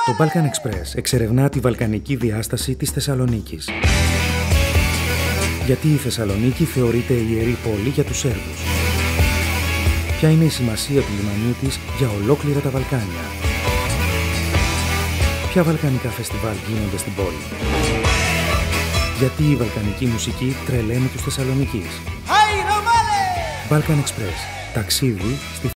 Το Balkan Express εξερευνά τη βαλκανική διάσταση της Θεσσαλονίκης. Γιατί η Θεσσαλονίκη θεωρείται ιερή πόλη για τους Σέρβους. Ποια είναι η σημασία του λιμανιού της για ολόκληρα τα Βαλκάνια. Ποια βαλκανικά φεστιβάλ γίνονται στην πόλη. Γιατί η βαλκανική μουσική τρελαίνει τους Θεσσαλονικείς. Balkan Express. Ταξίδι στη